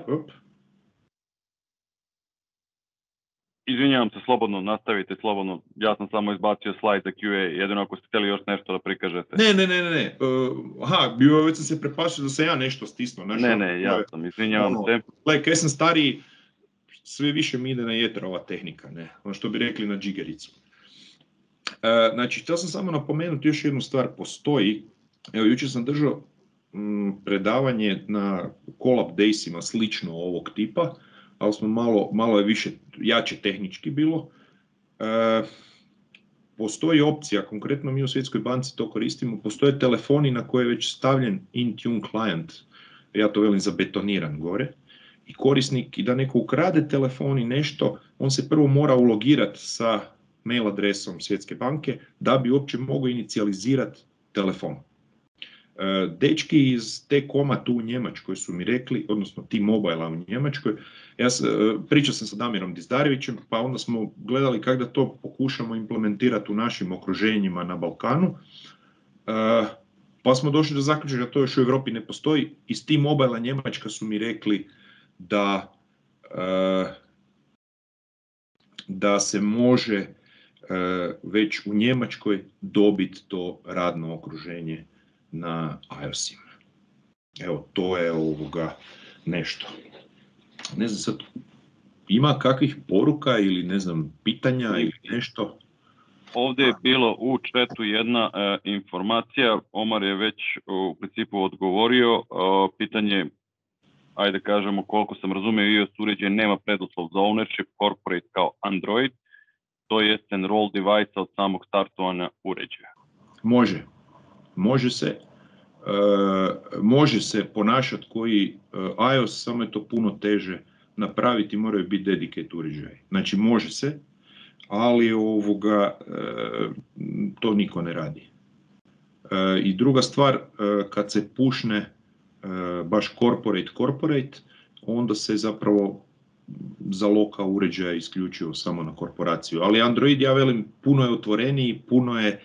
Izvinjavam se, slobodno, nastavite slobodno. Ja sam samo izbacio slajd za QA, jedino ako ste htjeli još nešto da prikažete. Ne. Već sam se prepašao da sam ja nešto stisnuo. Ne, ja sam, izvinjavam se. Kaj sam stariji, sve više mi ide na jeter ova tehnika, ne? Ono što bi rekli na džigericu. Znači, htio sam samo napomenuti još jednu stvar. Postoji, evo, jučer sam držao predavanje na Collab Daysima slično ovog tipa, ali smo malo je više, jače tehnički bilo. Postoji opcija, konkretno mi u Svjetskoj banci to koristimo, postoje telefoni na koje je već stavljen Intune client, ja to velim zabetoniran gore, i korisnik, i da neko ukrade telefon i nešto, on se prvo mora ulogirati sa mail adresom Svjetske banke da bi uopće mogao inicijalizirati telefon. Dečki iz T-Koma tu u Njemačkoj su mi rekli, odnosno T-Mobile u Njemačkoj, pričao sam sa Damirom Dizdarevićem, pa onda smo gledali kako da to pokušamo implementirati u našim okruženjima na Balkanu, pa smo došli do zaključka da to još u Europi ne postoji. Iz T-Mobile Njemačka su mi rekli da se može već u Njemačkoj dobiti to radno okruženje na iOS-ima. Evo, to je nešto. Ne znam sad, ima kakvih poruka ili ne znam, pitanja ili nešto? Ovdje je bilo u chatu jedna informacija, Omar je već u principu odgovorio, pitanje, ajde kažemo koliko sam razumio, iOS uređaj nema preduslov za ownership corporate kao Android, to je enroll device od samog startovanja uređaja. Može se ponašati koji iOS, samo je to puno teže napraviti, moraju biti dedicated uređaji. Znači može se, ali to niko ne radi. I druga stvar, kad se pušne baš corporate, onda se zapravo zaloka uređaja isključivo samo na korporaciju. Ali Android, ja velim, puno je otvoreniji, puno je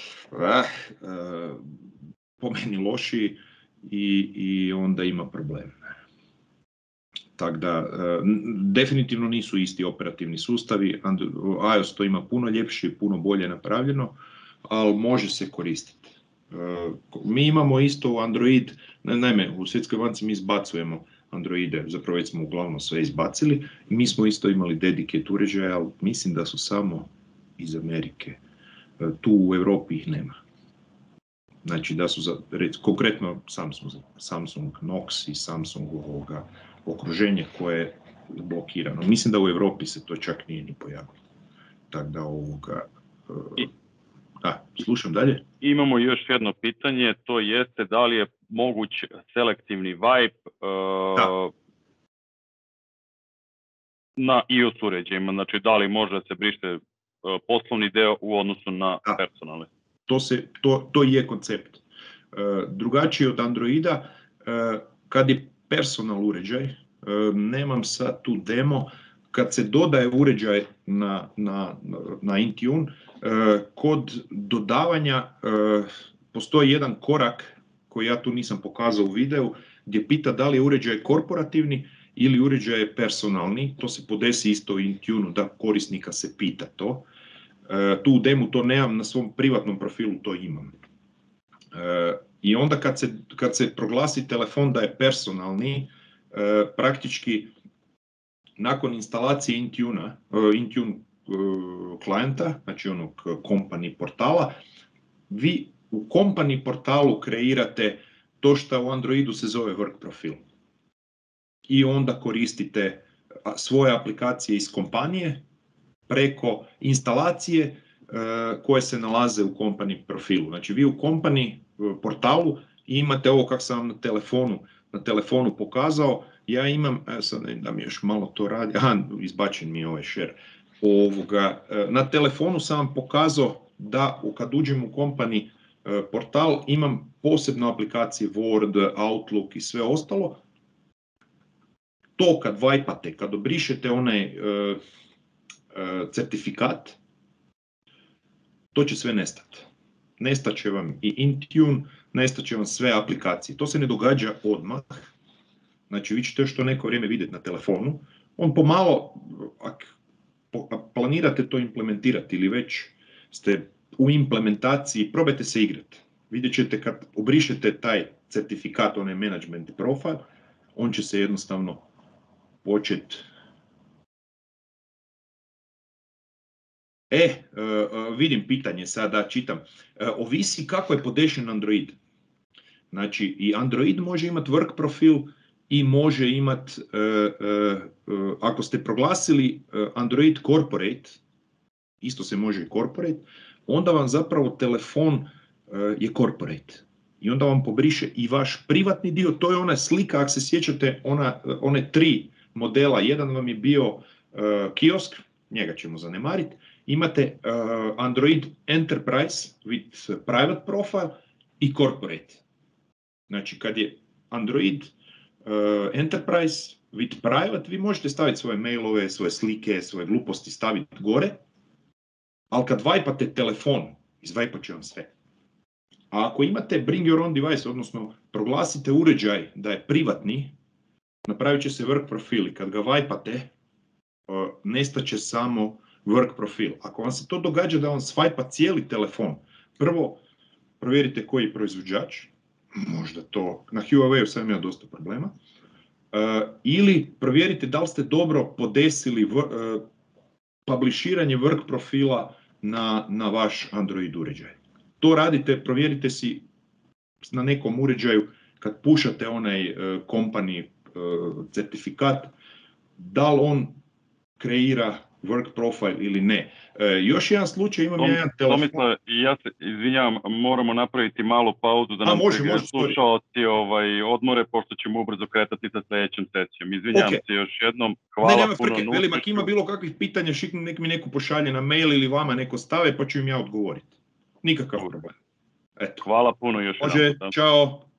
po meni lošiji i onda ima problem. Tako da, definitivno nisu isti operativni sustavi, iOS to ima puno ljepše i puno bolje napravljeno, ali može se koristiti. Mi imamo isto u Android, naime, u Svjetskoj banci mi izbacujemo Androide, zapravo već smo uglavnom sve izbacili, i mi smo isto imali dedicated uređaje, ali mislim da su samo iz Amerike. Tu u Europi ih nema. Znači da su, konkretno Samsung Knox i Samsung okruženje koje je blokirano. Mislim da u Europi se to čak nije ni pojavilo. Tako da slušam dalje. Imamo još jedno pitanje, to jeste da li je moguć selektivni wipe na iOS uređajima, znači da li može da se briše poslovni deo u odnosu na personalne. To je koncept. Drugačiji od Androida, kad je personal uređaj, nemam sad tu demo, kad se dodaje uređaj na Intune, kod dodavanja postoji jedan korak koji ja tu nisam pokazao u videu, gdje pita da li je uređaj korporativni ili uređaj je personalni. To se podesi isto u Intune, da korisnika se pita to. Tu u demu to nemam, na svom privatnom profilu to imam. I onda kad se proglasi telefon da je personalni, praktički nakon instalacije Intune klijenta, znači onog company portala, vi u company portalu kreirate to što u Androidu se zove work profil. I onda koristite svoje aplikacije iz kompanije preko instalacije koje se nalaze u company profilu. Znači vi u company portalu imate ovo kako sam vam na telefonu pokazao. Ja imam, sad da mi još malo to radi, izbačen mi je ovaj share. Na telefonu sam vam pokazao da kad uđem u company portal, imam posebno aplikacije Word, Outlook i sve ostalo. To kad vajpate, kad obrišete onaj certifikat, to će sve nestati. Nestat će vam i Intune, nestat će vam sve aplikacije. To se ne događa odmah. Znači, vi ćete još to neko vrijeme vidjeti na telefonu. On pomalo, ako planirate to implementirati ili već ste u implementaciji, probajte se igrati. Vidjet ćete kad obrišete taj certifikat, onaj management profile, on će se jednostavno početi. Vidim pitanje sada, čitam. Ovisi kako je podešen Android. Znači, i Android može imati work profil i može imati, ako ste proglasili Android Corporate, isto se može i Corporate, onda vam zapravo telefon je Corporate. I onda vam pobriše i vaš privatni dio, to je ona slika, ako se sjećate, one 3 modela. Jedan vam je bio kiosk, njega ćemo zanemariti. Imate Android Enterprise with private profile i Corporate. Znači, kad je Android Enterprise with private, vi možete staviti svoje mailove, svoje slike, svoje gluposti staviti gore, ali kad vajpate telefon, izvajpat će vam sve. A ako imate bring your own device, odnosno proglasite uređaj da je privatni, napravit će se work profil i kad ga vajpate, nestaće samo work profil. Ako vam se to događa da vam svajpa cijeli telefon, prvo provjerite koji je proizvođač, možda to, na Huawei-u sam imao dosta problema, ili provjerite da li ste dobro podesili publishiranje work profila na vaš Android uređaj. To radite, provjerite si na nekom uređaju kad pušate onaj company certifikat, da li on kreira work profile ili ne. Još jedan slučaj, imam jedan telefon. Tomislav, ja se izvinjavam, moramo napraviti malu pauzu da nam slušalci odmore, pošto ćemo ubrzo kretati sa sljedećom sesijom. Izvinjavam se još jednom, hvala puno. Velim, ako ima bilo kakvih pitanja, nek mi neko pošalje na mail ili vama neko stave, pa ću im ja odgovoriti. Nikakav problem. Eto. Hvala puno još. Može, čao.